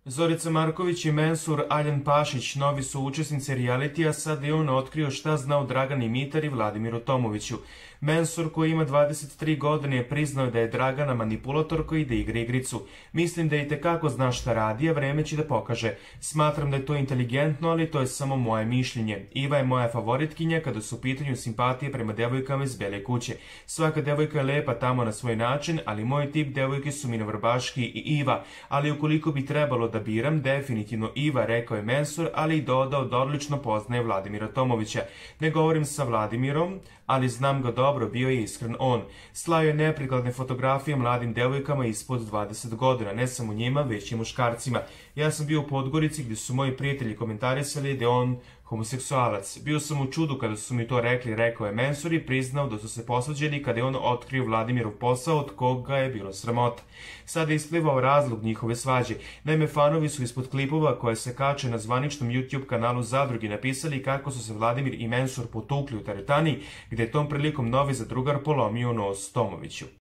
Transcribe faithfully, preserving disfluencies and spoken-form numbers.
Zorica Marković i Mensur Aljan Pašić novi su učesnici realitija, sad je on otkrio šta zna o Dragani Mitar i Vladimiru Tomoviću. Mensur, koji ima dvadeset tri godine, je priznao da je Dragana manipulatorka i da igra igricu. Mislim da i tekako zna šta radi, a vreme će da pokaže. Smatram da je to inteligentno, ali to je samo moje mišljenje. Iva je moja favoritkinja kada su u pitanju simpatije prema devojkama iz Bele kuće. Svaka devojka je lepa tamo na svoj način, ali moj tip devojke su Mina Vrbaški i Iva. Ali ukoliko bi trebalo da biram, definitivno Iva, rekao je Mensur, ali i dodao da odlično poznaje Vladimira Tomovića. Ne govorim sa Vladimirom, ali znam ga dobro, bio je iskren on. Slao je neprikladne fotografije mladim devojkama ispod dvadeset godina, ne samo njima, već i muškarcima. Ja sam bio u Podgorici gdje su moji prijatelji komentarisali da je on homoseksualac. Bio sam u čudu kada su mi to rekli, rekao je Mensur i priznao da su se posvađali kada je on otkrio Vladimirov posao od koga je bilo sramota. Sada je isplivao razlog njihove svađe. Naime, fanovi su ispod klipova koje se kače na zvaničnom YouTube kanalu Zadruge napisali kako su se Vladimir i Mensur potukli u teretani, gdje je tom prilikom novi zadrugar polomio nos Tomoviću.